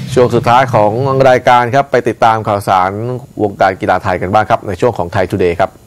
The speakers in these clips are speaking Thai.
ช่วงสุดท้ายของรายการครับไปติดตามข่าวสารวงการกีฬาไทยกันบ้างครับในช่วงของไทยทูเดย์ครับ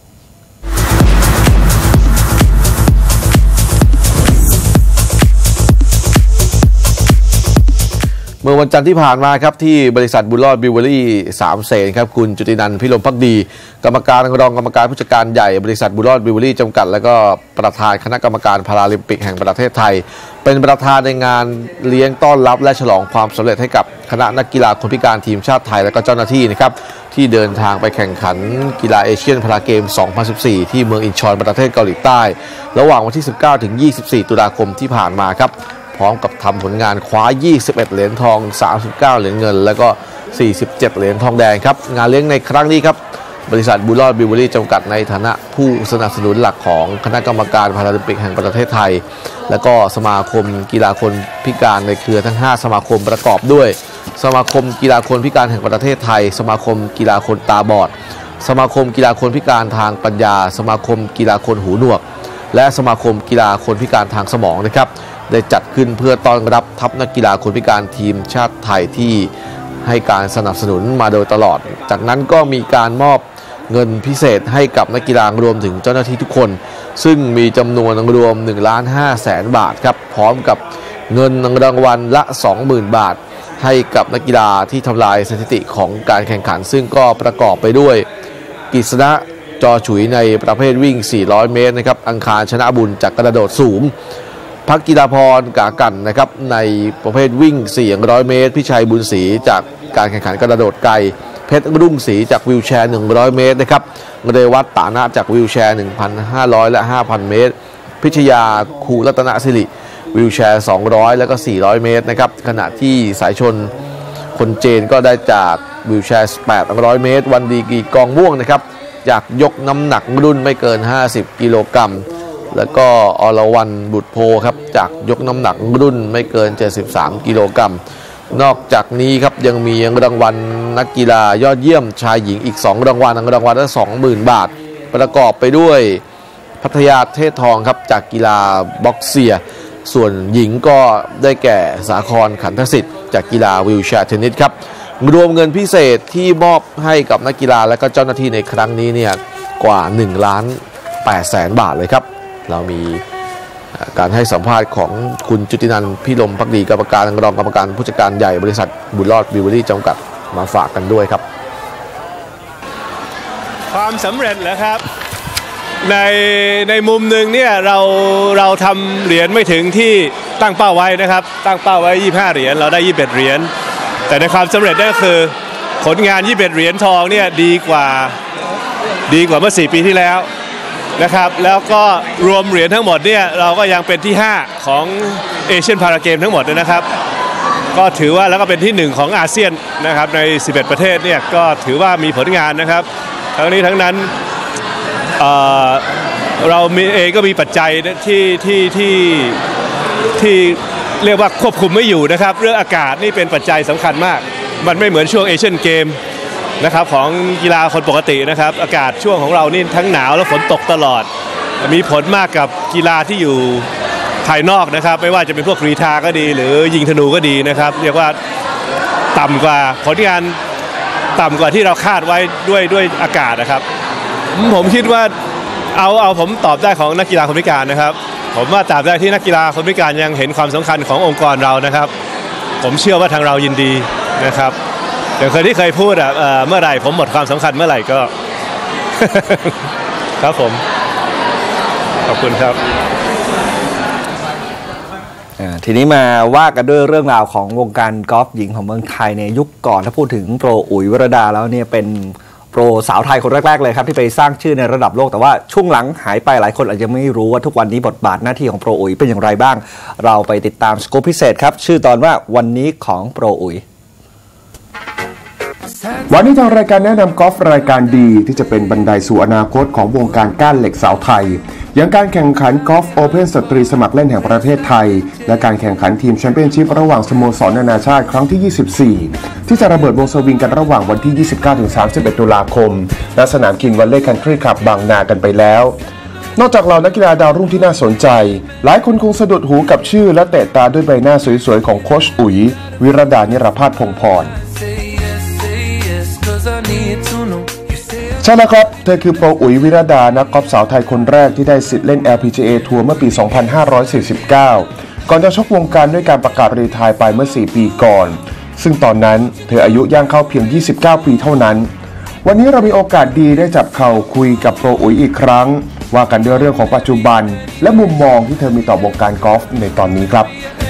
เมื่อวันจันทร์ที่ผ่านมาครับที่บริษัทบุญรอดบิวเวอรี่3 เสนครับคุณจุตินันท์ พิรมภักดีกรรมการรองกรรมการผู้จัดการใหญ่บริษัทบุญรอดบิวเวอรี่จำกัดและก็ประธานคณะกรรมการพาราลิมปิกแห่งประเทศไทยเป็นประธานในงานเลี้ยงต้อนรับและฉลองความสำเร็จให้กับคณะนักกีฬาคนพิการทีมชาติไทยและก็เจ้าหน้าที่นะครับที่เดินทางไปแข่งขันกีฬาเอเชียนพาราเกม 2014 ที่เมืองอินชอนประเทศเกาหลีใต้ระหว่างวันที่ 19 ถึง 24 ตุลาคมที่ผ่านมาครับพร้อมกับทำผลงานคว้า 21 เหรียญทอง 39 เหรียญเงินและก็ 47 เหรียญทองแดงครับงานเลี้ยงในครั้งนี้ครับบริษัทบุญรอดบิวเวอรี่จำกัดในฐานะผู้สนับสนุนหลักของคณะกรรมการพาราลิมปิกแห่งประเทศไทยและก็สมาคมกีฬาคนพิการในเครือทั้ง5สมาคมประกอบด้วยสมาคมกีฬาคนพิการแห่งประเทศไทยสมาคมกีฬาคนตาบอดสมาคมกีฬาคนพิการทางปัญญาสมาคมกีฬาคนหูหนวกและสมาคมกีฬาคนพิการทางสมองนะครับได้จัดขึ้นเพื่อต้อนรับทัพนักกีฬาคนพิการทีมชาติไทยที่ให้การสนับสนุนมาโดยตลอดจากนั้นก็มีการมอบเงินพิเศษให้กับนักกีฬารวมถึงเจ้าหน้าที่ทุกคนซึ่งมีจำนวนรวม 1,500,000 บาทครับพร้อมกับเงินรางวัลละ 20,000 บาทให้กับนักกีฬาที่ทำลายสถิติของการแข่งขันซึ่งก็ประกอบไปด้วยกฤษณะจอฉุยในประเภทวิ่ง 400 เมตรนะครับอังคารชนะบุญจากกระโดดสูงพักกีฬาพรกากันนะครับในประเภทวิ่ง 400 เมตรพิชัยบุญศรีจากการแข่งขันกระโดดไกลเพชรรุ่งศรีจากวิวแชร์ 100 เมตรนะครับเรวัตตานะจากวิวแชร์ 1,500 และ 5,000 เมตรพิชยาคูรัตนสิริวิวแชร์ 200 แล้วก็ 400 เมตรนะครับขณะที่สายชนคนเจนก็ได้จากวิวแชร์ 800 เมตรวันดีกีกองม่วงนะครับจากยกน้ำหนักรุ่นไม่เกิน 50 กิโลกรัมแล้วก็อรวรรณบุตรโพครับจากยกน้ำหนักรุ่นไม่เกิน 73 กิโลกรัมนอกจากนี้ครับยังมีรางวัลนักกีฬายอดเยี่ยมชายหญิงอีก2รางวัลรางวัลละ 20,000 บาทประกอบไปด้วยพัทยาเทศทองครับจากกีฬาบ็อกเซียส่วนหญิงก็ได้แก่สาครขันทสิทธิ์จากกีฬาวีลแชร์เทนนิสครับรวมเงินพิเศษที่มอบให้กับนักกีฬาและก็เจ้าหน้าที่ในครั้งนี้เนี่ยกว่า 1,800,000 บาทเลยครับเรามีการให้สัมภาษณ์ของคุณจุตินันท์ พิรมภักดีกรรมการรองกรรมการผู้จัดการใหญ่บริษัทบุญรอดบิวเวอรี่จำกัดมาฝากกันด้วยครับความสำเร็จเหรอครับในมุมหนึ่งเนี่ยเราทำเหรียญไม่ถึงที่ตั้งเป้าไว้นะครับตั้งเป้าไว้25 เหรียญเราได้21 เหรียญแต่ในความสำเร็จนั่นก็คือผลงาน21 เหรียญทองเนี่ยดีกว่าเมื่อ4 ปีที่แล้วนะครับแล้วก็รวมเหรียญทั้งหมดเนี่ยเราก็ยังเป็นที่5ของเอเชียนพาราเกมทั้งหมดนะครับก็ถือว่าแล้วก็เป็นที่1ของอาเซียนนะครับใน11 ประเทศเนี่ยก็ถือว่ามีผลงานนะครับทั้งนี้ทั้งนั้นเราเองก็มีปัจจัยที่เรียกว่าควบคุมไม่อยู่นะครับเรื่องอากาศนี่เป็นปัจจัยสำคัญมากมันไม่เหมือนช่วงเอเชียนเกมนะครับของกีฬาคนปกตินะครับอากาศช่วงของเรานี่ทั้งหนาวและฝนตกตลอดมีผลมากกับกีฬาที่อยู่ภายนอกนะครับไม่ว่าจะเป็นพวกกรีฑาก็ดีหรือยิงธนูก็ดีนะครับเรียกว่าต่ำกว่าผลงานต่ำกว่าที่เราคาดไว้ด้วยอากาศนะครับผมคิดว่าเอาผมตอบได้ของนักกีฬาคนพิการนะครับผมว่าตราบใดที่นักกีฬาคนพิการยังเห็นความสำคัญขององค์กรเรานะครับผมเชื่อว่าทางเรายินดีนะครับอย่างที่เคยพูดเมื่อไหร่ผมหมดความสำคัญเมื่อไหร่ก็ ครับผมขอบคุณครับทีนี้มาว่ากันด้วยเรื่องราวของวงการกอล์ฟหญิงของเมืองไทยในยุคก่อนถ้าพูดถึงโปรอุ๋ยวรดาแล้วเนี่ยเป็นโปรสาวไทยคนแรกๆเลยครับที่ไปสร้างชื่อในระดับโลกแต่ว่าช่วงหลังหายไปหลายคนอาจจะไม่รู้ว่าทุกวันนี้บทบาทหน้าที่ของโปรอุ๋ยเป็นอย่างไรบ้างเราไปติดตามสกู๊ปพิเศษครับชื่อตอนว่าวันนี้ของโปรอุ๋ยวันนี้ทางรายการแนะนำกอล์ฟรายการดีที่จะเป็นบันไดสู่อนาคตของวงการก้านเหล็กสาวไทยอย่างการแข่งขันกอล์ฟโอเพ่นสตรีสมัครเล่นแห่งประเทศไทยและการแข่งขันทีมแชมเปี้ยนชิพระหว่างสโมสรนานาชาติครั้งที่ 24ที่จะระเบิดวงสวิงกันระหว่างวันที่ 29-31 ตุลาคมณสนามกินวัลเล่คันทรีคลับบางนากันไปแล้วนอกจากเหล่านักกีฬาดาวรุ่งที่น่าสนใจหลายคนคงสะดุดหูกับชื่อและเตะตาด้วยใบหน้าสวยๆของโค้ชอุ๋ยวิรดานิรภาสพงษ์พรใช่แล้วครับเธอคือโปรอุ๋ยวิรดานักกอล์ฟสาวไทยคนแรกที่ได้สิทธิ์เล่น LPGA ทัวร์เมื่อปี 2549 ก่อนจะชกวงการด้วยการประกาศรีไทร์ไปเมื่อ 4 ปีก่อนซึ่งตอนนั้นเธออายุย่างเข้าเพียง 29 ปีเท่านั้นวันนี้เรามีโอกาสดีได้จับเข่าคุยกับโปรอุ๋ยอีกครั้งว่ากันด้วยเรื่องของปัจจุบันและมุมมองที่เธอมีต่อวงการกอล์ฟในตอนนี้ครับ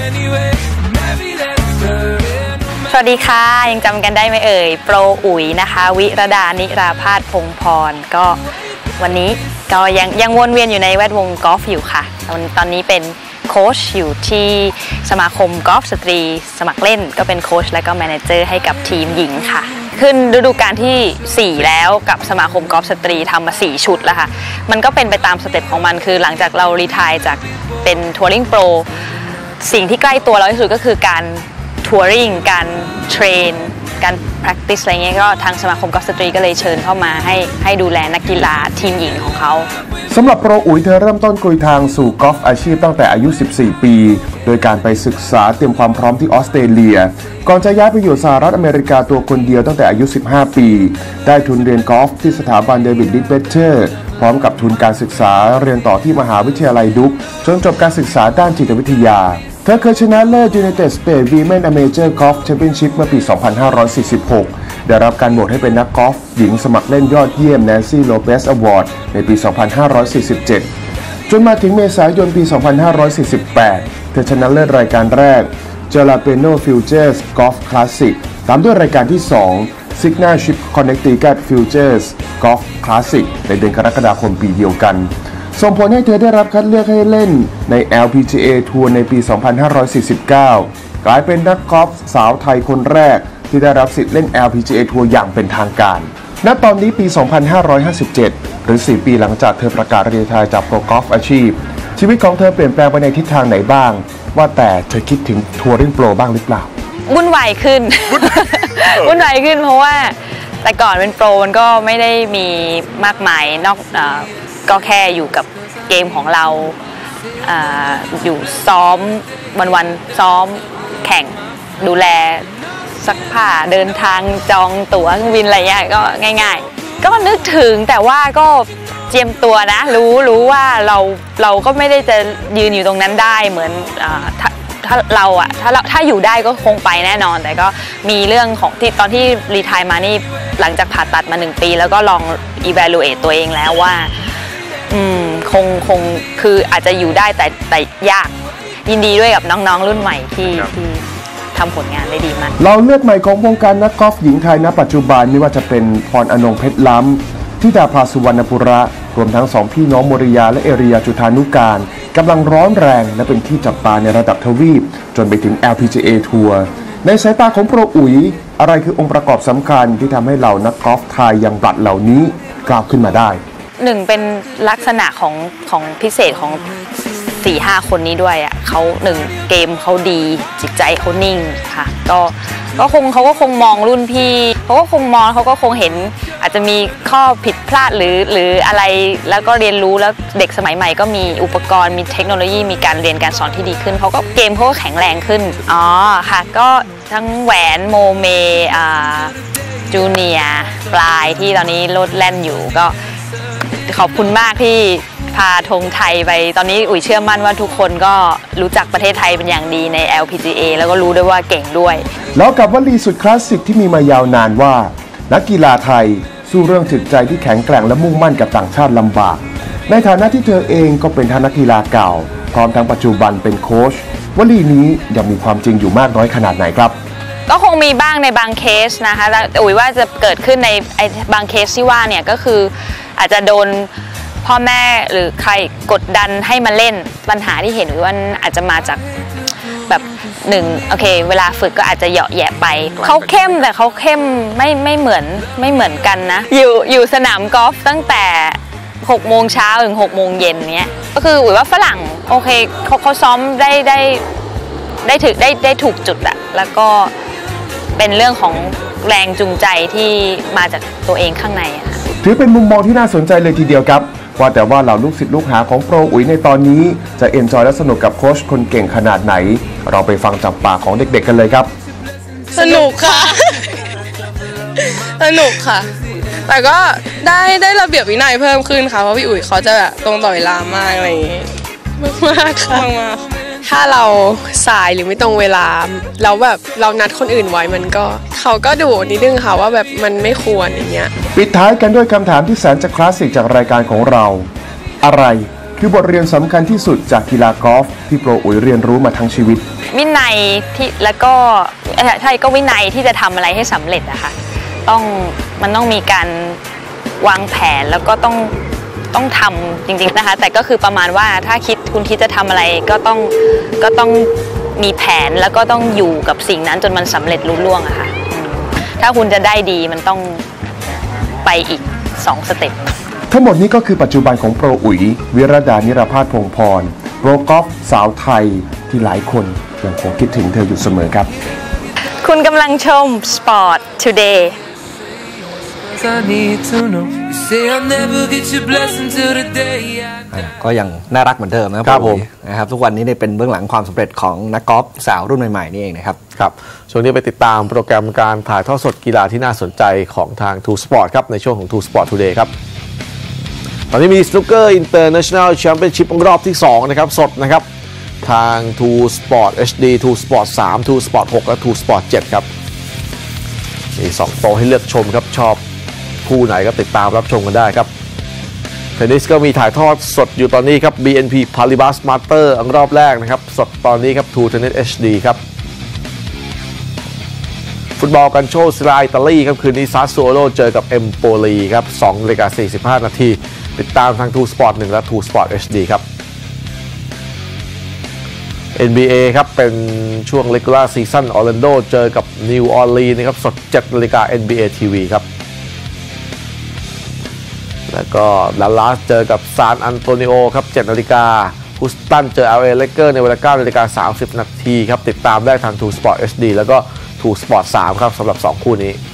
สวัสดีค่ะยังจำกันได้ไหมเอ่ยโปรอุ๋ยนะคะวิรดานิราภาสพงษ์พรก็วันนี้ก็ยังวนเวียนอยู่ในแวดวงกอล์ฟอยู่ค่ะตอนนี้เป็นโค้ชอยู่ที่สมาคมกอล์ฟสตรีสมัครเล่นก็เป็นโค้ชและก็แมเนเจอร์ให้กับทีมหญิงค่ะขึ้นฤดูกาลที่4แล้วกับสมาคมกอล์ฟสตรีทำมา4ชุดแล้วค่ะมันก็เป็นไปตามสเต็ปของมันคือหลังจากเรารีไทร์จากเป็นทัวริงโปรสิ่งที่ใกล้ตัวเราที่สุดก็คือการทัวริงการเทรนการ practice อะไรเงี้ยก็ทางสมาคมกอล์ฟสตรีก็เลยเชิญเข้ามาให้ดูแลนักกีฬาทีมหญิงของเขาสำหรับโปรอุ๋ยเธอเริ่มต้นกลุยทางสู่กอล์ฟอาชีพตั้งแต่อายุ 14 ปีโดยการไปศึกษาเตรียมความพร้อมที่ออสเตรเลียก่อนจะย้ายไปอยู่สหรัฐอเมริกาตัวคนเดียวตั้งแต่อายุ 15 ปีได้ทุนเรียนกอล์ฟที่สถาบันเดวิด ลิดเบเชอร์พร้อมกับทุนการศึกษาเรียนต่อที่มหาวิทยาลัยดุ๊กจนจบการศึกษาด้านจิตวิทยาเธอเคยชนะเลิศ United States Women Amateur Golf Championship เมื่อปี 2546 ได้รับการโหวตให้เป็นนักกอล์ฟหญิงสมัครเล่นยอดเยี่ยม Nancy Lopez Award ในปี 2547 จนมาถึงเมษายนปี 2548 เธอชนะเลิศรายการแรก Jalapeno Futures Golf Classic ตามด้วยรายการที่ 2 Signature Connecticut Futures Golf Classic ในเดือนกรกฎาคมปีเดียวกันส่งผลให้เธอได้รับคัดเลือกให้เล่นใน LPGA ทัวร์ในปี 2549 กลายเป็นนักกอล์ฟสาวไทยคนแรกที่ได้รับสิทธิ์เล่น LPGA ทัวร์อย่างเป็นทางการณตอนนี้ปี 2557 หรือ 4 ปีหลังจากเธอประกาศรีไทร์จากโปรกอล์ฟอาชีพชีวิตของเธอเปลี่ยนแปลงไปในทิศทางไหนบ้างว่าแต่เธอคิดถึงทัวริงโปรบ้างหรือเปล่าวุ่นวายขึ้น วุ่นวายขึ้นเพราะว่าแต่ก่อนเป็นโปรมันก็ไม่ได้มีมากมายนอกก็แค่อยู่กับเกมของเราอยู่ซ้อมวันซ้อมแข่งดูแลซักผ้าเดินทางจองตั๋วเครื่องบินอะไรเงี้ยก็ง่ายๆก็นึกถึงแต่ว่าก็เจียมตัวนะรู้ว่าเราก็ไม่ได้จะยืนอยู่ตรงนั้นได้เหมือนถ้าเราอะถ้าอยู่ได้ก็คงไปแน่นอนแต่ก็มีเรื่องของที่ตอนที่รีไทร์มานี่หลังจากผ่าตัดมา1 ปีแล้วก็ลอง evaluate ตัวเองแล้วว่าคงคืออาจจะอยู่ได้แต่ยากยินดีด้วยกับน้องๆรุ่นใหม่ที่ทำผลงานได้ดีมากเราเลือดใหม่ของวงการนักกอล์ฟหญิงไทยณปัจจุบันไม่ว่าจะเป็นพรอนงเพชรล้ำธิดาภาสุวรรณปุระรวมทั้ง2พี่น้องโมริยาและเอริยาจุธานุการกำลังร้อนแรงและเป็นที่จับตาในระดับทวีปจนไปถึง LPGA ทัวร์ในสายตาของโปรอุ๋ยอะไรคือองค์ประกอบสำคัญที่ทำให้เหล่านักกอล์ฟไทยยังบลัดเหล่านี้ก้าวขึ้นมาได้ 1เป็นลักษณะของพิเศษของ 4-5 คนนี้ด้วยอ่ะเขา1เกมเขาดีจิตใจเขานิ่งค่ะเขาก็คงมองรุ่นพี่เขาก็คงมองเขาก็คงเห็นอาจจะมีข้อผิดพลาดหรืออะไรแล้วก็เรียนรู้แล้วเด็กสมัยใหม่ก็มีอุปกรณ์มีเทคโนโลยีมีการเรียนการสอนที่ดีขึ้นเขาก็เกมเขาก็แข็งแรงขึ้นอ๋อค่ะก็ทั้งแหวนโมเมจูเนียปลายที่ตอนนี้โลดแล่นอยู่ก็ขอบคุณมากที่พาธงไทยไปตอนนี้อุ๋ยเชื่อมั่นว่าทุกคนก็รู้จักประเทศไทยเป็นอย่างดีใน LPGA แล้วก็รู้ด้วยว่าเก่งด้วยแล้วกับวลีสุดคลาสสิกที่มีมายาวนานว่านักกีฬาไทยสู้เรื่องจิตใจที่แข็งแกร่งและมุ่งมั่นกับต่างชาติลำบากในฐานะที่เธอเองก็เป็นนักกีฬาเก่าพร้อมทั้งปัจจุบันเป็นโค้ชวลีนี้ยังมีความจริงอยู่มากน้อยขนาดไหนครับก็คงมีบ้างในบางเคสนะคะอุ๋ยว่าจะเกิดขึ้นในบางเคสที่ว่าเนี่ยก็คืออาจจะโดนพ่อแม่หรือใครกดดันให้มาเล่นปัญหาที่เห็นว่าอาจจะมาจากแบบโอเคเวลาฝึกก็อาจจะเหยาะแยะไปเขาเข้มแต่เขาเข้มไม่เหมือนกันนะอยู่สนามกอล์ฟตั้งแต่6 โมงเช้าถึง6 โมงเย็นเนี้ยก็คืออุ๋ยว่าฝรั่งโอเคเขาซ้อมได้ถูกจุดอะแล้วก็เป็นเรื่องของแรงจูงใจที่มาจากตัวเองข้างในอะถือเป็นมุมมองที่น่าสนใจเลยทีเดียวครับว่าแต่ว่าเหล่าลูกศิษย์ลูกหาของโปรอุ๋ยในตอนนี้จะเอนจอยและสนุกกับโค้ชคนเก่งขนาดไหนเราไปฟังจากปากของเด็กๆกันเลยครับสนุกค่ะ สนุกค่ะแต่ก็ได้ระเบียบวินัยเพิ่มขึ้นค่ะเพราะพี่อุ๋ยเขาจะแบบตรงต่อเวลามากอะไรอย่างงี้มากค่ะมากถ้าเราสายหรือไม่ตรงเวลาแล้วแบบเรานัดคนอื่นไว้มันก็เขาก็ดูนิดนึงค่ะว่าแบบมันไม่ควรอย่างเงี้ยปิดท้ายกันด้วยคำถามที่แสนจะคลาสสิกจากรายการของเราอะไรคือบทเรียนสำคัญที่สุดจากกีฬากอล์ฟที่โปรอุ๋ยเรียนรู้มาทั้งชีวิตวินัยที่แล้วก็ใช่ก็วินัยที่จะทำอะไรให้สำเร็จอะค่ะมันต้องมีการวางแผนแล้วก็ต้องทำจริงๆนะคะแต่ก็คือประมาณว่าถ้าคุณคิดจะทำอะไรก็ต้องมีแผนแล้วก็ต้องอยู่กับสิ่งนั้นจนมันสำเร็จลุล่วงอะค่ะถ้าคุณจะได้ดีมันต้องไปอีก2 สเต็ปทั้งหมดนี้ก็คือปัจจุบันของโปรอุ๋ยวิรดานิรภาสพงษ์พรโปรกอล์ฟสาวไทยที่หลายคนยังคงคิดถึงเธออยู่เสมอครับคุณกำลังชม Sport Today ก็ยังน่ารักเหมือนเดิมนะครับผมนะครับทุกวันนี้เป็นเบื้องหลังความสำเร็จของนักกอล์ฟสาวรุ่นใหม่ๆนี่เองนะครับครับช่วงนี้ไปติดตามโปรแกรมการถ่ายทอดสดกีฬาที่น่าสนใจของทาง True Sport ครับในช่วงของ True Sport Today ครับตอนนี้มี Snooker International Championship รอบที่2นะครับสดนะครับทาง True Sport HD True Sport 3 True Sport 6 และ True Sport 7 ครับมี2โตให้เลือกชมครับชอบคู่ไหนก็ติดตามรับชมกันได้ครับเทนนิสก็มีถ่ายทอดสดอยู่ตอนนี้ครับ BNP Paribas Master รอบแรกนะครับสดตอนนี้ครับ True Tennis HD ครับฟุตบอลกันโชว์ซีรีส์อิตาลีครับคืนนี้ซาสซูโอโรเจอกับเอมโปลีครับ2:45 นาทีติดตามทาง True Sport 1 และ True Sport HD ครับ NBA ครับเป็นช่วง Regular Season Orlando เจอกับ New Orleans นะครับสด 7:00 NBA TV ครับแล้วก็ดัลลัสเจอกับซานอันโตนิโอครับ 7:00 นฮูสตันเจอ LA Lakers ในเวลา 9:30 นาทีครับติดตามได้ทาง True Sport HD แล้วก็ True Sport 3 ครับสำหรับ2คู่นี้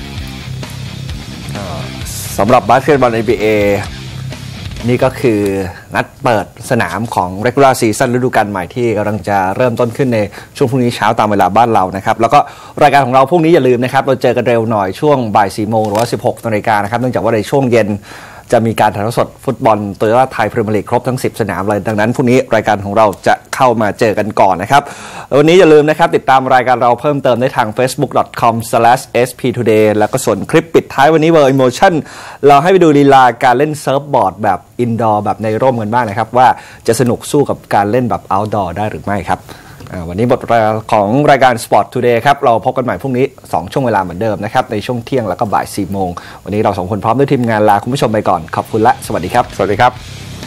สำหรับบาสเกตบอล NBA นี่ก็คือนัดเปิดสนามของ Regular Season ฤดูกาลใหม่ที่กำลังจะเริ่มต้นขึ้นในช่วงพรุ่งนี้เช้าตามเวลาบ้านเรานะครับแล้วก็รายการของเราพรุ่งนี้อย่าลืมนะครับเราเจอกันเร็วหน่อยช่วงบ่าย 4 โมงหรือว่า 16 นาฬิกานะครับเนื่องจากว่าในช่วงเย็นจะมีการถ่ายทอดสดฟุตบอลโตโยต้าไทยพรีเมียร์ลีกครบทั้ง10 สนามเลยดังนั้นพรุ่งนี้รายการของเราจะเข้ามาเจอกันก่อนนะครับวันนี้อย่าลืมนะครับติดตามรายการเราเพิ่มเติมได้ทาง facebook.com/sptoday แล้วก็ส่วนคลิปปิดท้ายวันนี้ World Emotion เราให้ไปดูลีลาการเล่นเซิร์ฟบอร์ดแบบอินดอร์แบบในร่มกันบ้างนะครับว่าจะสนุกสู้กับการเล่นแบบเอาท์ดอร์ได้หรือไม่ครับวันนี้หมดของรายการ Sport Today ครับเราพบกันใหม่พรุ่งนี้2ช่วงเวลาเหมือนเดิมนะครับในช่วงเที่ยงแล้วก็บ่าย 4 โมงวันนี้เรา2คนพร้อมด้วยทีมงานลาคุณผู้ชมไปก่อนขอบคุณและสวัสดีครับสวัสดีครับ